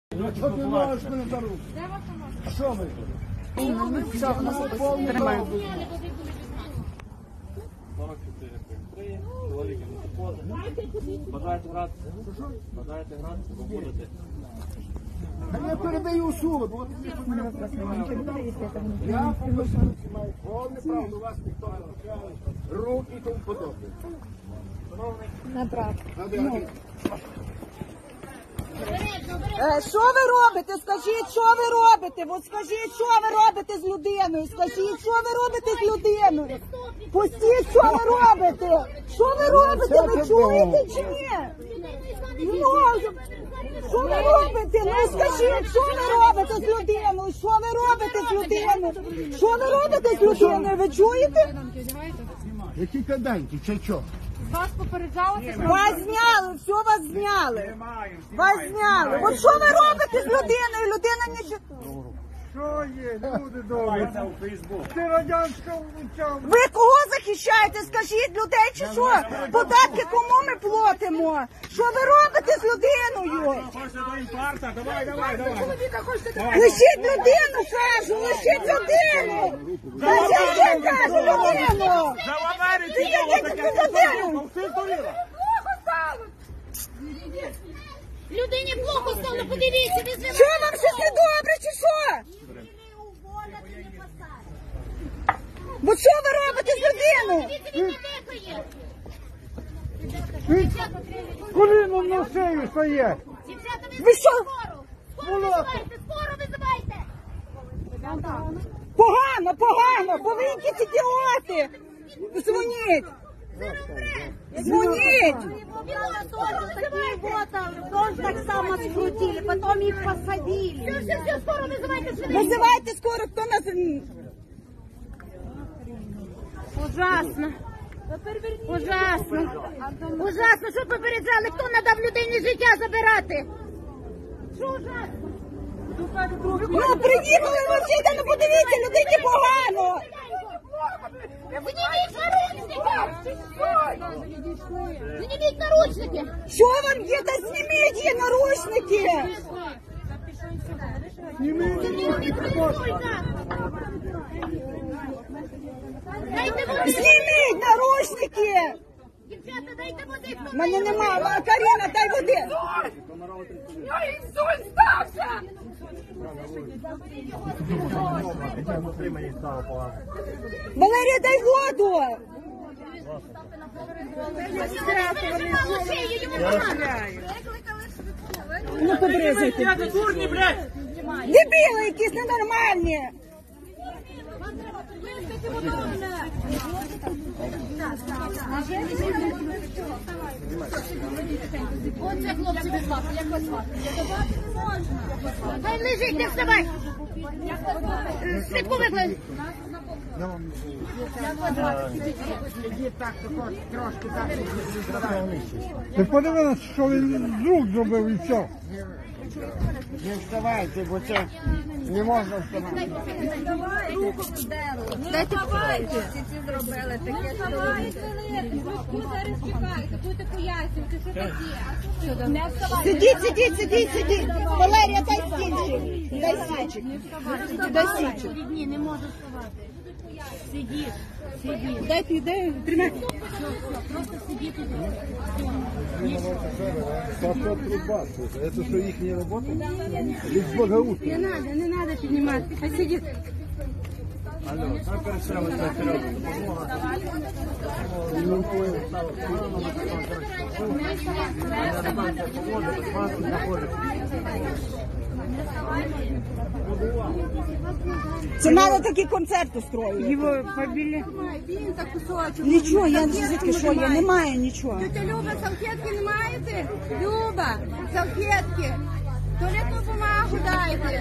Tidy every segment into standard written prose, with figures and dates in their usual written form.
Що ти можеш мене за руку? Що ви? Тримаю. 44.3, чоловіки не заходить. Бажаєте гратися? Бажаєте гратися, бо будете. Я передаю суд. Я маю повне право, до вас ніхто не розказує. Руки і тому подобне. Що ви робите? Скажіть, що ви робите? От скажіть, що ви робите з людиною? Скажіть, що ви робите з людиною? Пустіть, що ви робите? Що ви робите? Ви чуєте чи ні? Ну, що ви робите? Ну скажіть, що ви робите з людиною? Що ви робите з людиною? Що ви робите з людиною? Ви чуєте? Які каданки, чи що? Вас попереджали? Вас зняли, все вас зняли. Вас зняли. От що ви робите з людиною? Людина не... Що є, люди добрі? Ти радянська вчав. Ви кого захищаєте? Скажіть, людей чи що? Податки кому ми платимо? Що ви робите з людиною? Лишіть людину, кажу, лишіть людину! Лишіть, я кажу, людину! Лишіть людину! Людині плохо стало, подивіться, ви звели. Що вам щось не добре, чи що? Бо що ви робите з людиною? Дивіться, він не дихає. Коліном на шею стоять. Дівчата, Ви що? скоро визивайте, скоро визивайте. Погано, погано, бо ви якісь ідіоти! Дзвоніть! Дзвоніть! Тоже так само скрутили, потом их посадили. Все, скоро вызывайте. Визивайте скоро, хто нас... Ужасно. Ужасно. Ужасно, що попереджали, хто надав людині життя забирати? Що ужасно? Ну, приїхали ви всі, та ну подивіться, людині погано! Зніміть наручники! Зніміть наручники! Що вам є? Та зніміть є наручники! Зніміть наручники! Дівчата, дайте води, хто Мене нема, Каріна, дай води! інсульт стався! Валерія, дай воду! Ну, побризуйте. Дебіли якісь ненормальні! Оце хлопці без лапи, як вас звати? Хай лежить, не вставай! Швидку викликай! Ти подивилися, що він з рук зробив і все. Не вставайте, бо це не можна вставати. Дайте вставайте! Ці зробили таке, що ви зараз чекаєте, будете пояснювати, що таке. Не вставайте! Сидіть! Валерія, дай стільчик! Дай стільчик! Дай стільчик! Ні, не можу вставати. Сидіть. Дай, тримай! Просто сидіть. Это что, их не работает? Их благоустройство. Не надо піднімати, хай сидіть! Це треба такий концерт устроювати. Його побили. Нічого, я звідки що є, немає нічого. Тетя Люба, салфетки не маєте? Люба, салфетки. Туалетну бумагу дайте.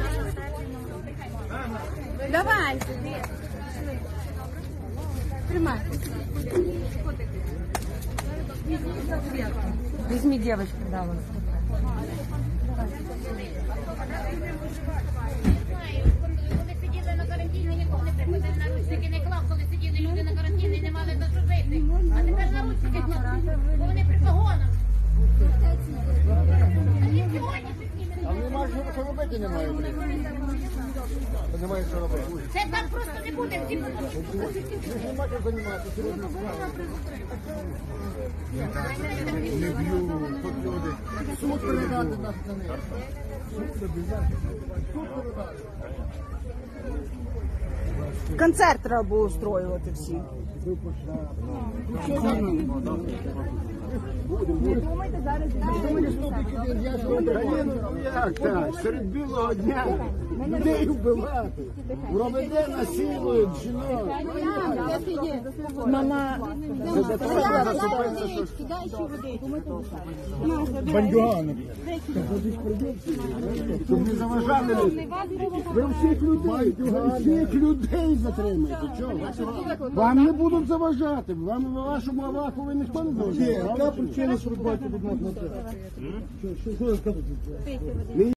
Давай. Тримай. Візьми дівчинку, да, вон. Вони сиділи на карантині, ніхто не приходив, наручники не клав, коли сиділи люди на карантині, не мали до що жити. А тепер наручники кладуть, бо вони при погонах. А ні, сьогодні немає що робити, немає. Немає що робити. Це так просто не буде. Всі будуть. Ви ж не маєте займатися серйозною справою. Не б'ю, тут люди. Суд передати нас на них. Суд передати. Концерт треба було устроювати всі. Як так? Серед білого дня людей вбивати. Громадяни насилують жінок. Мама, Бандюгани. Щоб не заважали люди. Ви всіх людей затримаєте. Чого? Вам не будуть заважати. Вам вашому авакові ніхто не заважає. Яка причина, що робити від нас на те? Що я скажу?